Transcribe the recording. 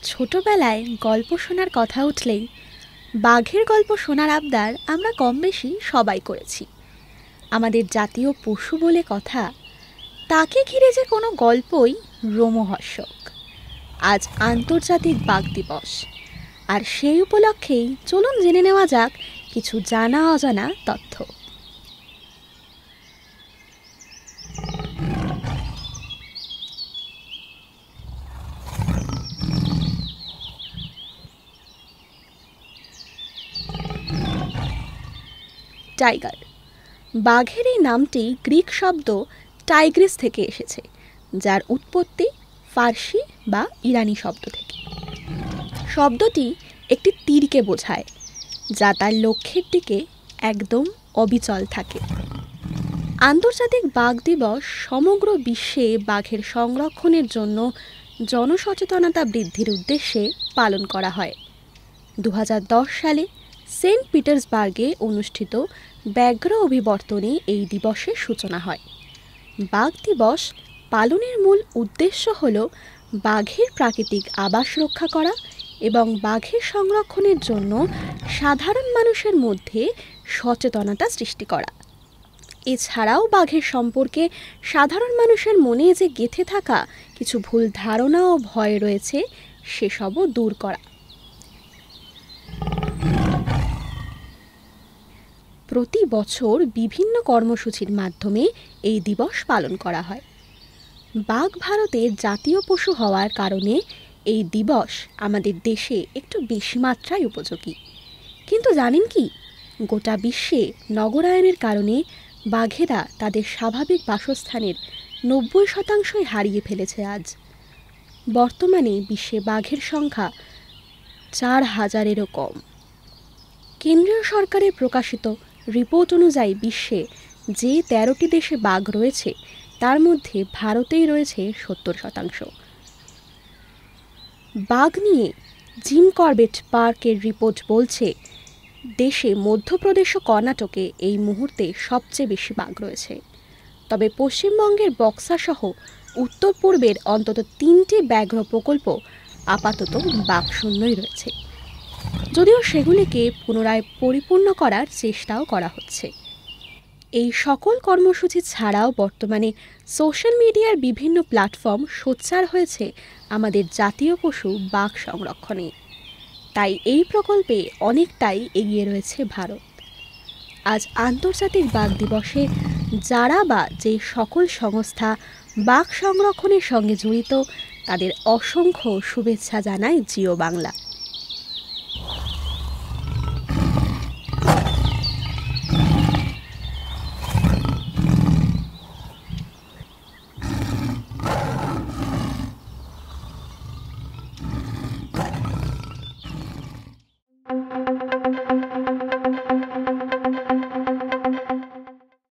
ছোটবেলায় গল্প শোনার কথা উঠলেই বাঘের গল্প শোনার আবদার আমরা কম বেশি সবাই করেছি। আমাদের জাতীয় পশু বলে কথা, তাকে ঘিরে যে কোনো গল্পই রোমহর্ষক। আজ আন্তর্জাতিক বাঘ দিবস, আর সেই উপলক্ষেই চলুন জেনে নেওয়া যাক কিছু জানা অজানা তথ্য। টাইগার, বাঘের এই নামটি গ্রিক শব্দ টাইগ্রিস থেকে এসেছে, যার উৎপত্তি ফার্সি বা ইরানি শব্দ থেকে। শব্দটি একটি তীরকে বোঝায়, যা তার লক্ষ্যের দিকে একদম অবিচল থাকে। আন্তর্জাতিক বাঘ দিবস সমগ্র বিশ্বে বাঘের সংরক্ষণের জন্য জনসচেতনতা বৃদ্ধির উদ্দেশ্যে পালন করা হয়। 2010 সালে সেন্ট পিটার্সবার্গে অনুষ্ঠিত ব্যাঘ্র অভিবর্তনে এই দিবসের সূচনা হয়। বাঘ দিবস পালনের মূল উদ্দেশ্য হল বাঘের প্রাকৃতিক আবাস রক্ষা করা এবং বাঘের সংরক্ষণের জন্য সাধারণ মানুষের মধ্যে সচেতনতা সৃষ্টি করা। এছাড়াও বাঘের সম্পর্কে সাধারণ মানুষের মনে যে গেঁথে থাকা কিছু ভুল ধারণা ও ভয় রয়েছে, সেসবও দূর করা। প্রতি বছর বিভিন্ন কর্মসূচির মাধ্যমে এই দিবস পালন করা হয়। বাঘ ভারতের জাতীয় পশু হওয়ার কারণে এই দিবস আমাদের দেশে একটু বেশি মাত্রায় উপযোগী। কিন্তু জানেন কি, গোটা বিশ্বে নগরায়নের কারণে বাঘেরা তাদের স্বাভাবিক বাসস্থানের 90% হারিয়ে ফেলেছে। আজ বর্তমানে বিশ্বে বাঘের সংখ্যা 4000-এরও কম। কেন্দ্রীয় সরকারের প্রকাশিত রিপোর্ট অনুযায়ী বিশ্বে যে 13টি দেশে বাঘ রয়েছে, তার মধ্যে ভারতেই রয়েছে 70%। বাঘ নিয়ে জিম করবেট পার্কের রিপোর্ট বলছে, দেশে মধ্যপ্রদেশ ও কর্ণাটকে এই মুহূর্তে সবচেয়ে বেশি বাঘ রয়েছে। তবে পশ্চিমবঙ্গের বক্সা সহ উত্তর পূর্বের অন্তত 3টি ব্যাঘ্র প্রকল্প আপাতত বাঘশূন্যই রয়েছে, যদিও সেগুলিকে পুনরায় পরিপূর্ণ করার চেষ্টাও করা হচ্ছে। এই সকল কর্মসূচি ছাড়াও বর্তমানে সোশ্যাল মিডিয়ার বিভিন্ন প্ল্যাটফর্ম সোচ্চার হয়েছে আমাদের জাতীয় পশু বাঘ সংরক্ষণে। তাই এই প্রকল্পে অনেকটাই এগিয়ে রয়েছে ভারত। আজ আন্তর্জাতিক বাঘ দিবসে যারা বা যে সকল সংস্থা বাঘ সংরক্ষণের সঙ্গে জড়িত, তাদের অসংখ্য শুভেচ্ছা জানায় জিও বাংলা।